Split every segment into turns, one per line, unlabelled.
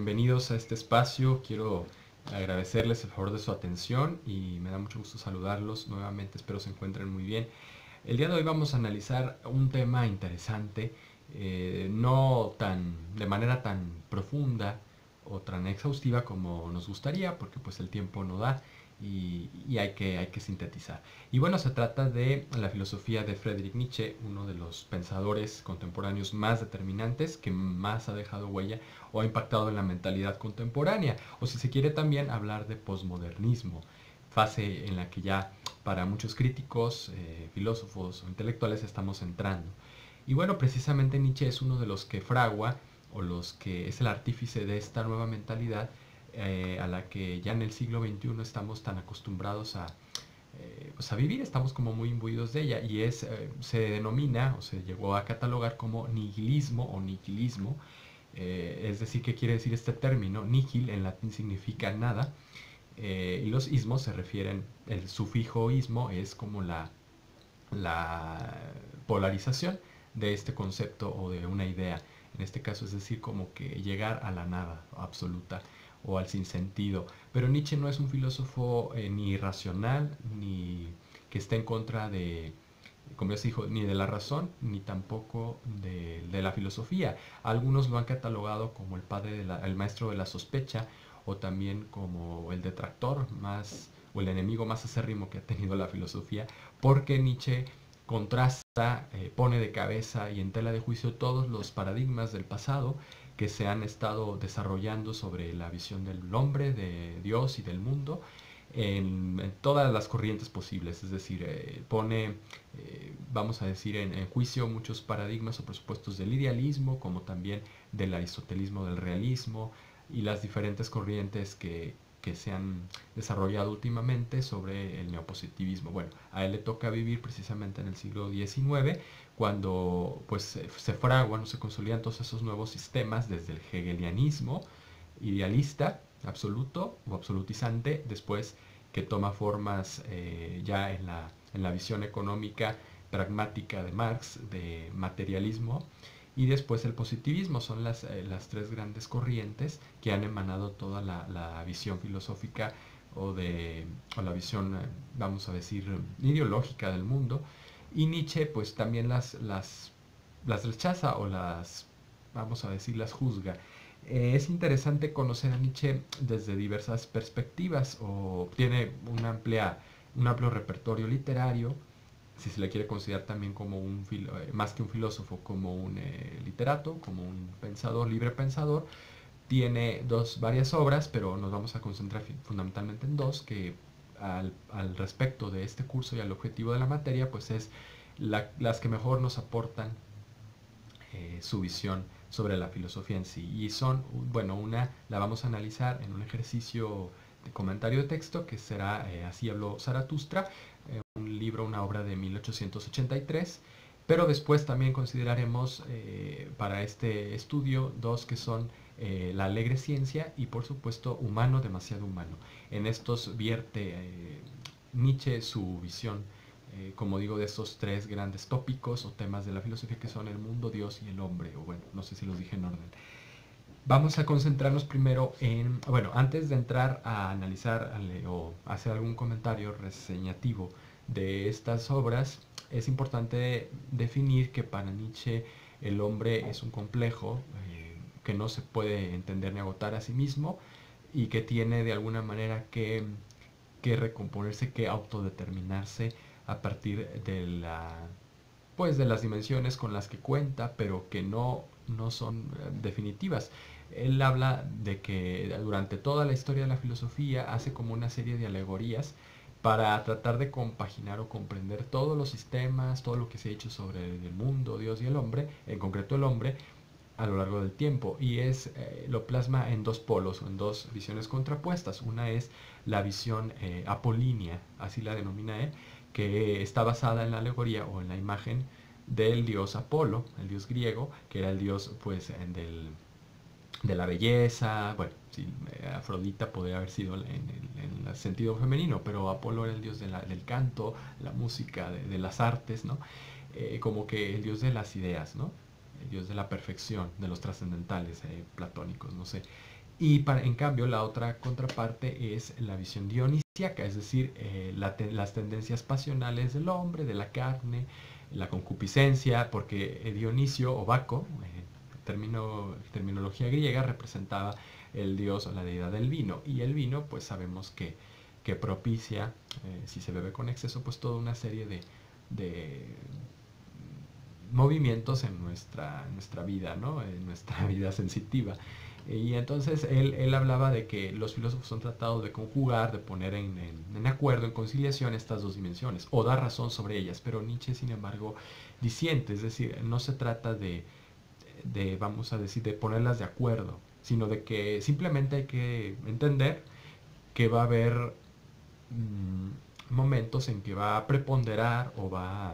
bienvenidos a este espacio. Quiero agradecerles el favor de su atención y me da mucho gusto saludarlos nuevamente. Espero se encuentren muy bien. El día de hoy vamos a analizar un tema interesante, no de manera tan profunda o tan exhaustiva como nos gustaría, porque pues el tiempo no da y hay que sintetizar. Y bueno, se trata de la filosofía de Friedrich Nietzsche, uno de los pensadores contemporáneos más determinantes, que más ha dejado huella o ha impactado en la mentalidad contemporánea, o si se quiere también hablar de posmodernismo, fase en la que ya para muchos críticos, filósofos o intelectuales estamos entrando. Y bueno, precisamente Nietzsche es uno de los que fragua o los que es el artífice de esta nueva mentalidad, a la que ya en el siglo XXI estamos tan acostumbrados pues a vivir, estamos como muy imbuidos de ella, y se denomina o se llegó a catalogar como nihilismo o nihilismo. Es decir, ¿qué quiere decir este término? Nihil en latín significa nada, y los ismos se refieren, el sufijo ismo es como la polarización de este concepto o de una idea. En este caso es decir, como que llegar a la nada absoluta o al sinsentido. Pero Nietzsche no es un filósofo ni racional, ni que esté en contra de, como ya se dijo, ni de la razón, ni tampoco de la filosofía. Algunos lo han catalogado como el maestro de la sospecha, o también como el detractor más, o el enemigo más acérrimo que ha tenido la filosofía, porque Nietzsche contrasta, pone de cabeza y en tela de juicio todos los paradigmas del pasado que se han estado desarrollando sobre la visión del hombre, de Dios y del mundo, en todas las corrientes posibles. Es decir, pone, vamos a decir, en juicio muchos paradigmas o presupuestos del idealismo, como también del aristotelismo, del realismo, y las diferentes corrientes que se han desarrollado últimamente sobre el neopositivismo. Bueno, a él le toca vivir precisamente en el siglo XIX, cuando pues se fraguan o se consolidan todos esos nuevos sistemas, desde el hegelianismo idealista absoluto o absolutizante, después que toma formas ya en la visión económica pragmática de Marx, de materialismo, y después el positivismo. Son las tres grandes corrientes que han emanado toda la visión filosófica o la visión, vamos a decir, ideológica del mundo. Y Nietzsche pues también las rechaza o vamos a decir, las juzga. Es interesante conocer a Nietzsche desde diversas perspectivas, o tiene un amplio repertorio literario, si se le quiere considerar también como más que un filósofo, como un literato, como un pensador, libre pensador. Tiene varias obras, pero nos vamos a concentrar fundamentalmente en dos, que al respecto de este curso y al objetivo de la materia, pues es las que mejor nos aportan su visión sobre la filosofía en sí. Y son, bueno, una la vamos a analizar en un ejercicio de comentario de texto, que será Así habló Zaratustra, un libro, una obra de 1883. Pero después también consideraremos para este estudio dos que son La alegre ciencia y por supuesto Humano, demasiado humano. En estos vierte Nietzsche su visión, como digo, de estos tres grandes tópicos o temas de la filosofía, que son el mundo, Dios y el hombre, o bueno, no sé si los dije en orden. Vamos a concentrarnos primero bueno, antes de entrar a analizar o hacer algún comentario reseñativo de estas obras, es importante definir que para Nietzsche el hombre es un complejo que no se puede entender ni agotar a sí mismo, y que tiene de alguna manera que recomponerse, que autodeterminarse a partir pues de las dimensiones con las que cuenta, pero que no son definitivas. Él habla de que durante toda la historia de la filosofía hace como una serie de alegorías para tratar de compaginar o comprender todos los sistemas, todo lo que se ha hecho sobre el mundo, Dios y el hombre, en concreto el hombre, a lo largo del tiempo. Y lo plasma en dos polos o en dos visiones contrapuestas. Una es la visión apolínea, así la denomina él, que está basada en la alegoría o en la imagen del dios Apolo, el dios griego, que era el dios pues de la belleza. Bueno, sí, Afrodita podría haber sido en el sentido femenino, pero Apolo era el dios del canto, la música, de las artes, ¿no? Como que el dios de las ideas, ¿no? El dios de la perfección, de los trascendentales platónicos, no sé. En cambio, la otra contraparte es la visión dionisíaca, es decir, las tendencias pasionales del hombre, de la carne, la concupiscencia, porque Dionisio o Baco, terminología griega, representaba el dios o la deidad del vino. Y el vino, pues sabemos que propicia, si se bebe con exceso, pues toda una serie de movimientos en nuestra vida, ¿no? En nuestra vida sensitiva. Y entonces él hablaba de que los filósofos han tratado de conjugar, de poner en acuerdo, en conciliación estas dos dimensiones, o dar razón sobre ellas, pero Nietzsche, sin embargo, disiente, es decir, no se trata vamos a decir, de ponerlas de acuerdo, sino de que simplemente hay que entender que va a haber momentos en que va a preponderar o va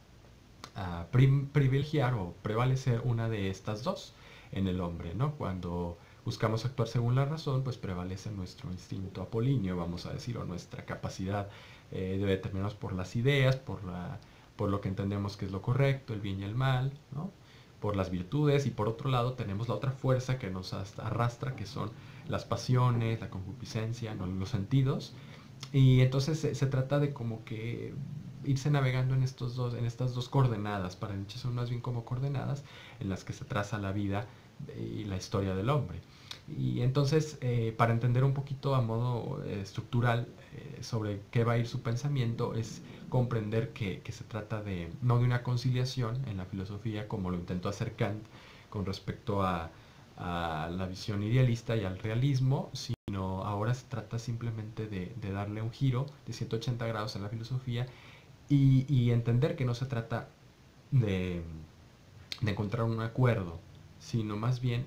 a privilegiar o prevalecer una de estas dos en el hombre, ¿no? Cuando buscamos actuar según la razón, pues prevalece nuestro instinto apolíneo, vamos a decir, o nuestra capacidad de determinarnos por las ideas, por lo que entendemos que es lo correcto, el bien y el mal, ¿no? Por las virtudes, y por otro lado tenemos la otra fuerza que nos arrastra, que son las pasiones, la concupiscencia, ¿no? Los sentidos. Y entonces se trata de como que irse navegando en estas dos coordenadas. Para Nietzsche son más bien como coordenadas en las que se traza la vida y la historia del hombre. Y entonces, para entender un poquito a modo estructural sobre qué va a ir su pensamiento, es comprender que se trata no de una conciliación en la filosofía como lo intentó hacer Kant con respecto a la visión idealista y al realismo, sino ahora se trata simplemente de darle un giro de 180 grados a la filosofía y entender que no se trata de, de encontrar un acuerdo, sino más bien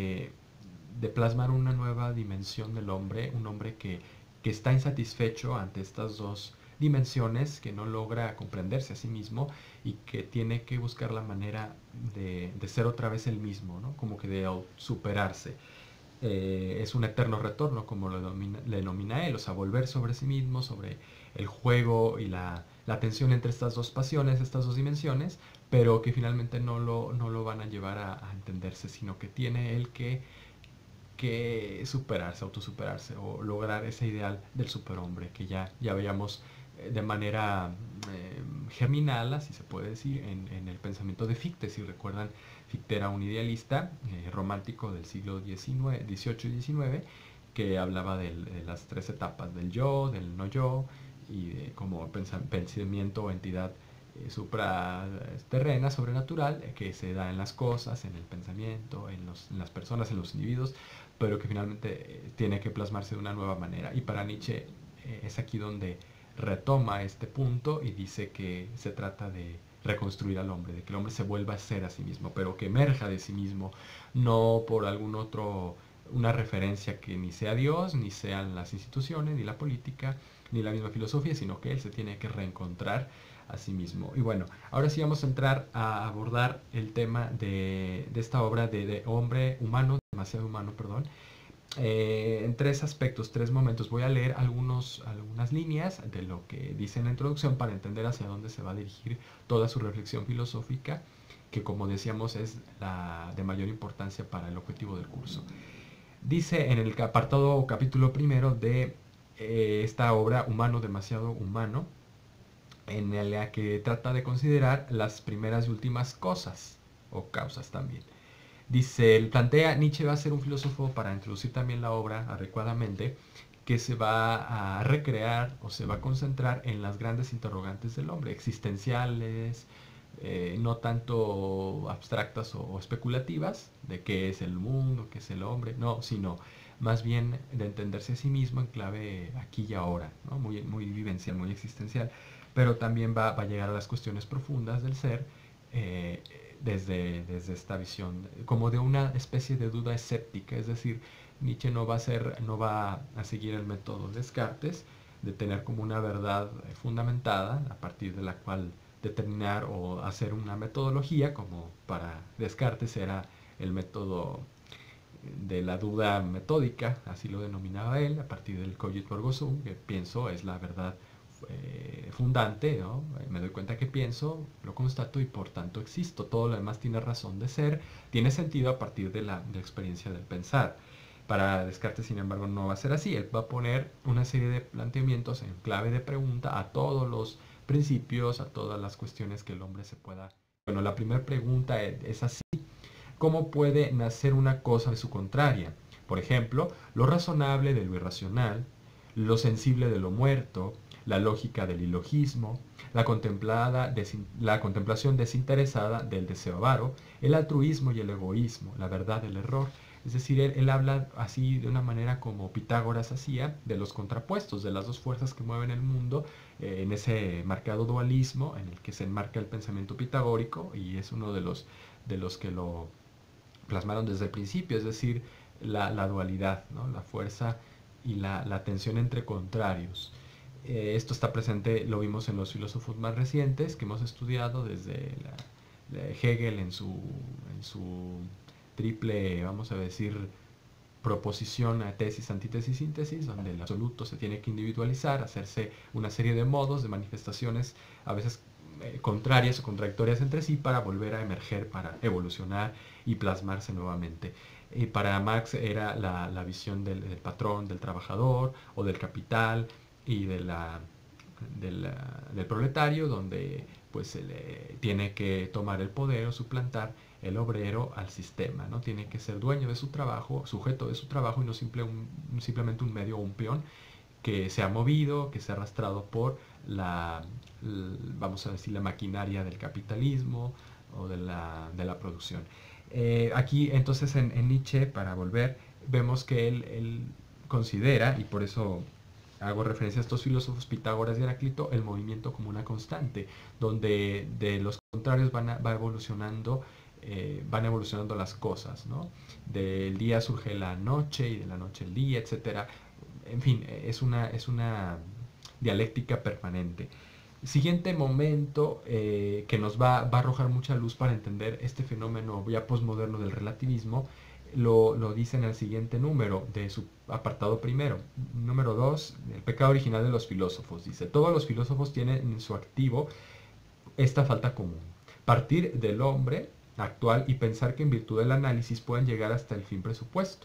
de plasmar una nueva dimensión del hombre, un hombre que está insatisfecho ante estas dos dimensiones, que no logra comprenderse a sí mismo y que tiene que buscar la manera de ser otra vez el mismo, ¿no? Como que de superarse. Es un eterno retorno, como le denomina él, o sea, volver sobre sí mismo, sobre el juego y la tensión entre estas dos pasiones, estas dos dimensiones, pero que finalmente no lo van a llevar a entenderse, sino que tiene él que superarse, autosuperarse o lograr ese ideal del superhombre que ya veíamos de manera germinal, así se puede decir, en el pensamiento de Fichte. Si recuerdan, Fichte era un idealista romántico del siglo XVIII y XIX que hablaba de las tres etapas del yo, del no yo y de como pensamiento o entidad supraterrena, sobrenatural, que se da en las cosas, en el pensamiento, en las personas, en los individuos, pero que finalmente tiene que plasmarse de una nueva manera. Y para Nietzsche es aquí donde retoma este punto y dice que se trata de reconstruir al hombre, de que el hombre se vuelva a ser a sí mismo, pero que emerja de sí mismo, no por algún otro, una referencia que ni sea Dios, ni sean las instituciones, ni la política, ni la misma filosofía, sino que él se tiene que reencontrar a sí mismo. Y bueno, ahora sí vamos a entrar a abordar el tema de esta obra de hombre humano, demasiado humano, perdón, en tres aspectos, tres momentos. Voy a leer algunas líneas de lo que dice en la introducción para entender hacia dónde se va a dirigir toda su reflexión filosófica, que como decíamos es la de mayor importancia para el objetivo del curso. Dice en el apartado o capítulo primero de esta obra Humano, demasiado humano, en la que trata de considerar las primeras y últimas cosas o causas también. Dice, él plantea, Nietzsche va a ser un filósofo para introducir también la obra adecuadamente, que se va a recrear o se va a concentrar en las grandes interrogantes del hombre, existenciales, no tanto abstractas o especulativas, de qué es el mundo, qué es el hombre, no, sino más bien de entenderse a sí mismo en clave aquí y ahora, ¿no? Muy vivencial, muy existencial, pero también va a llegar a las cuestiones profundas del ser, eh, desde esta visión, como de una especie de duda escéptica, es decir, Nietzsche no va a seguir el método Descartes, de tener como una verdad fundamentada, a partir de la cual determinar o hacer una metodología, como para Descartes era el método de la duda metódica, así lo denominaba él, a partir del cogito ergo sum, que pienso es la verdad fundante, ¿no? Me doy cuenta que pienso, lo constato y por tanto existo. Todo lo demás tiene razón de ser, tiene sentido a partir de la experiencia del pensar. Para Descartes, sin embargo, no va a ser así. Él va a poner una serie de planteamientos en clave de pregunta a todos los principios, a todas las cuestiones que el hombre se pueda... Bueno, la primera pregunta es así. ¿Cómo puede nacer una cosa de su contraria? Por ejemplo, lo razonable de lo irracional, lo sensible de lo muerto, la lógica del ilogismo, la contemplación desinteresada del deseo avaro, el altruismo y el egoísmo, la verdad del error. Es decir, él habla así de una manera como Pitágoras hacía, de los contrapuestos, de las dos fuerzas que mueven el mundo, en ese marcado dualismo en el que se enmarca el pensamiento pitagórico, y es uno de los que lo plasmaron desde el principio, es decir, la dualidad, ¿no? La fuerza y la tensión entre contrarios. Esto está presente, lo vimos en los filósofos más recientes que hemos estudiado, desde Hegel en su triple, vamos a decir, proposición a tesis, antítesis, síntesis, donde el absoluto se tiene que individualizar, hacerse una serie de modos, de manifestaciones, a veces contrarias o contradictorias entre sí, para volver a emerger, para evolucionar y plasmarse nuevamente. Y para Marx era la visión del patrón, del trabajador o del capital y del proletario, donde pues se le tiene que tomar el poder o suplantar el obrero al sistema, ¿no? Tiene que ser dueño de su trabajo, sujeto de su trabajo, y no simplemente un medio o un peón que se ha movido, que se ha arrastrado por vamos a decir, la maquinaria del capitalismo o de la producción. Aquí entonces en Nietzsche, para volver, vemos que él considera, y por eso hago referencia a estos filósofos Pitágoras y Heráclito, el movimiento como una constante, donde de los contrarios van evolucionando las cosas, ¿no? Del día surge la noche y de la noche el día, etcétera. En fin, es una dialéctica permanente. Siguiente momento que nos va a arrojar mucha luz para entender este fenómeno ya posmoderno del relativismo, lo dice en el siguiente número de su apartado primero. Número 2, el pecado original de los filósofos. Dice, todos los filósofos tienen en su activo esta falta común: partir del hombre actual y pensar que en virtud del análisis pueden llegar hasta el fin presupuesto.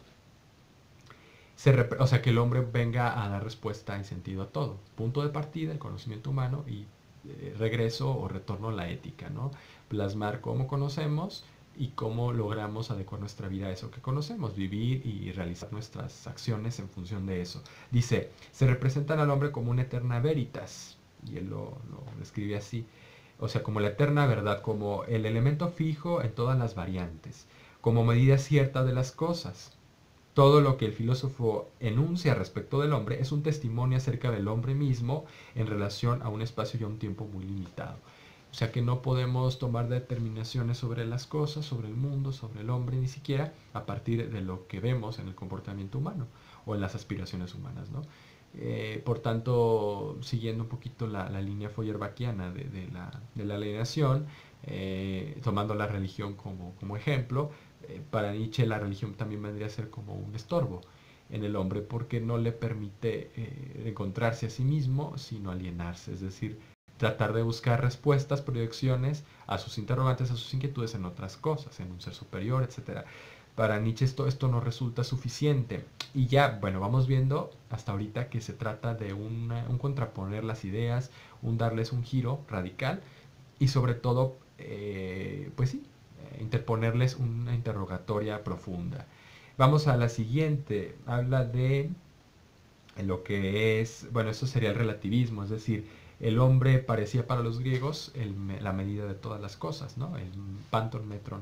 O sea, que el hombre venga a dar respuesta en sentido a todo. Punto de partida, el conocimiento humano, y regreso o retorno a la ética, ¿no? Plasmar cómo conocemos y cómo logramos adecuar nuestra vida a eso que conocemos, vivir y realizar nuestras acciones en función de eso. Dice, se representan al hombre como una eterna veritas, y él lo describe así, o sea, como la eterna verdad, como el elemento fijo en todas las variantes, como medida cierta de las cosas. Todo lo que el filósofo enuncia respecto del hombre es un testimonio acerca del hombre mismo en relación a un espacio y a un tiempo muy limitado. O sea que no podemos tomar determinaciones sobre las cosas, sobre el mundo, sobre el hombre, ni siquiera a partir de lo que vemos en el comportamiento humano o en las aspiraciones humanas, ¿no? Por tanto, siguiendo un poquito la línea feuerbachiana de la alienación, tomando la religión como ejemplo, para Nietzsche la religión también vendría a ser como un estorbo en el hombre, porque no le permite encontrarse a sí mismo, sino alienarse, es decir, tratar de buscar respuestas, proyecciones a sus interrogantes, a sus inquietudes en otras cosas, en un ser superior, etc. Para Nietzsche esto no resulta suficiente. Y ya, bueno, vamos viendo hasta ahorita que se trata de un contraponer las ideas, un darles un giro radical y sobre todo, pues sí, interponerles una interrogatoria profunda. Vamos a la siguiente. Habla de lo que es, bueno, esto sería el relativismo, es decir, el hombre parecía para los griegos la medida de todas las cosas, ¿no? El panton metron,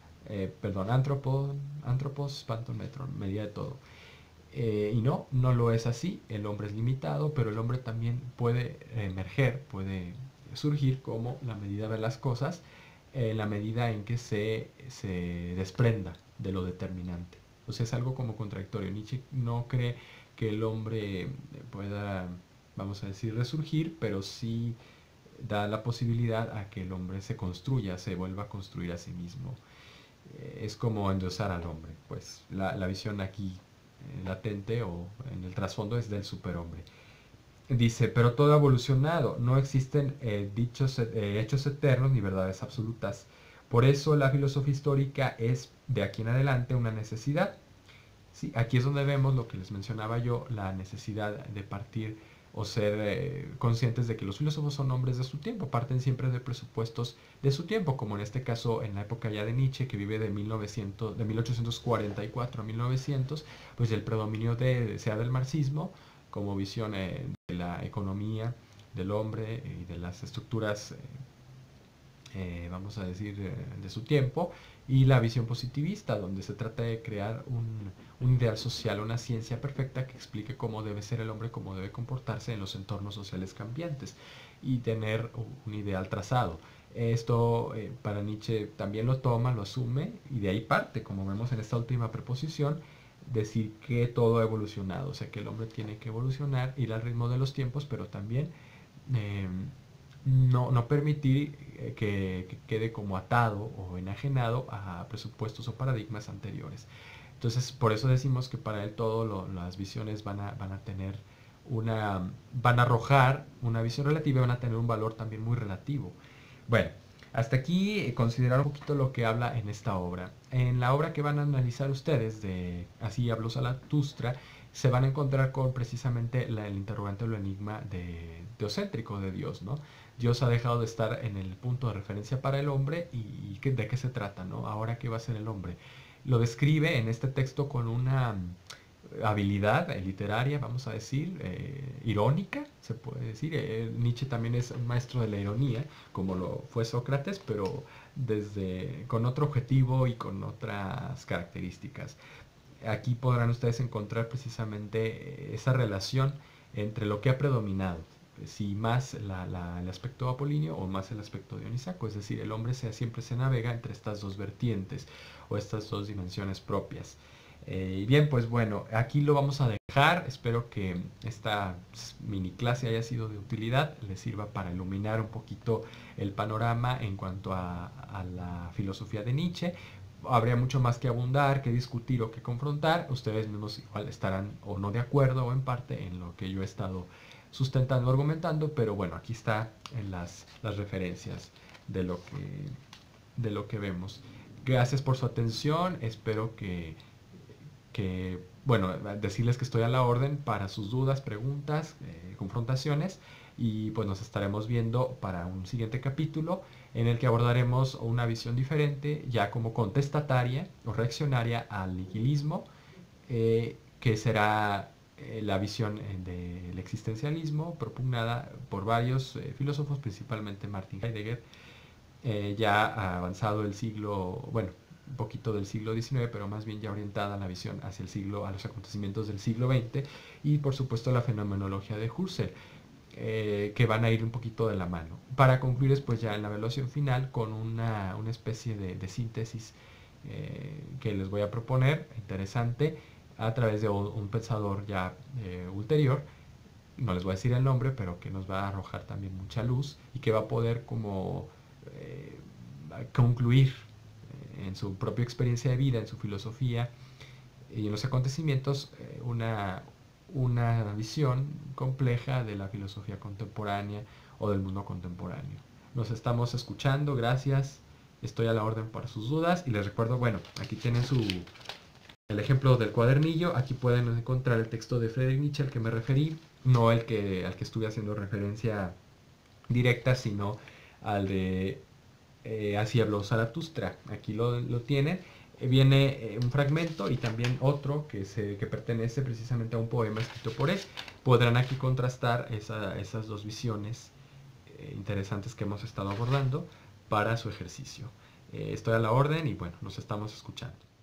antropos, panton metron, medida de todo. Y no lo es así. El hombre es limitado, pero el hombre también puede emerger, puede surgir como la medida de las cosas, la medida en que se desprenda de lo determinante. O sea, es algo como contradictorio. Nietzsche no cree que el hombre pueda, vamos a decir, resurgir, pero sí da la posibilidad a que el hombre se construya, se vuelva a construir a sí mismo. Es como endiosar al hombre. Pues la visión aquí latente o en el trasfondo es del superhombre. Dice, pero todo ha evolucionado, no existen hechos eternos ni verdades absolutas. Por eso la filosofía histórica es de aquí en adelante una necesidad. Sí, aquí es donde vemos lo que les mencionaba yo, la necesidad de partir o ser conscientes de que los filósofos son hombres de su tiempo, parten siempre de presupuestos de su tiempo, como en este caso en la época ya de Nietzsche, que vive de 1844 a 1900, pues el predominio sea del marxismo como visión de la economía, del hombre y de las estructuras vamos a decir, de su tiempo, y la visión positivista, donde se trata de crear un ideal social, una ciencia perfecta que explique cómo debe ser el hombre, cómo debe comportarse en los entornos sociales cambiantes y tener un ideal trazado. Esto para Nietzsche también lo toma, lo asume y de ahí parte, como vemos en esta última preposición, decir que todo ha evolucionado, o sea que el hombre tiene que evolucionar, ir al ritmo de los tiempos, pero también eh, no permitir que quede como atado o enajenado a presupuestos o paradigmas anteriores. Entonces, por eso decimos que para él todas las visiones van a tener van a arrojar una visión relativa y van a tener un valor también muy relativo. Bueno, hasta aquí considerar un poquito lo que habla en esta obra. En la obra que van a analizar ustedes, de Así habló Zaratustra, se van a encontrar con precisamente el interrogante o el enigma teocéntrico de Dios, ¿no? Dios ha dejado de estar en el punto de referencia para el hombre y de qué se trata, ¿no? Ahora, ¿qué va a ser el hombre? Lo describe en este texto con una habilidad literaria, vamos a decir, irónica, se puede decir. Nietzsche también es un maestro de la ironía, como lo fue Sócrates, pero con otro objetivo y con otras características. Aquí podrán ustedes encontrar precisamente esa relación entre lo que ha predominado, si más el aspecto apolíneo o más el aspecto dionisíaco, es decir, el hombre siempre se navega entre estas dos vertientes o estas dos dimensiones propias. Y bien, pues bueno, aquí lo vamos a dejar. Espero que esta mini clase haya sido de utilidad, les sirva para iluminar un poquito el panorama en cuanto a la filosofía de Nietzsche. Habría mucho más que abundar, que discutir o que confrontar. Ustedes mismos igual estarán o no de acuerdo o en parte en lo que yo he estado sustentando, argumentando, pero bueno, aquí está en las referencias de de lo que vemos. Gracias por su atención, espero bueno, decirles que estoy a la orden para sus dudas, preguntas, confrontaciones, y pues nos estaremos viendo para un siguiente capítulo en el que abordaremos una visión diferente, ya como contestataria o reaccionaria al nihilismo, que será la visión del existencialismo propugnada por varios filósofos, principalmente Martin Heidegger, ya avanzado el siglo, bueno, un poquito del siglo XIX, pero más bien ya orientada a la visión hacia a los acontecimientos del siglo XX, y por supuesto la fenomenología de Husserl, que van a ir un poquito de la mano. Para concluir después ya en la evaluación final con una especie de síntesis que les voy a proponer, interesante, a través de un pensador ya ulterior, no les voy a decir el nombre, pero que nos va a arrojar también mucha luz y que va a poder como concluir en su propia experiencia de vida, en su filosofía y en los acontecimientos, una visión compleja de la filosofía contemporánea o del mundo contemporáneo. Nos estamos escuchando, gracias, estoy a la orden para sus dudas y les recuerdo, bueno, aquí tienen el ejemplo del cuadernillo, aquí pueden encontrar el texto de Friedrich Nietzsche al que me referí, no al que estuve haciendo referencia directa, sino al de Así habló Zaratustra. Aquí lo tienen. Viene un fragmento y también otro que pertenece precisamente a un poema escrito por él. Podrán aquí contrastar esas dos visiones interesantes que hemos estado abordando para su ejercicio. Estoy a la orden y bueno, nos estamos escuchando.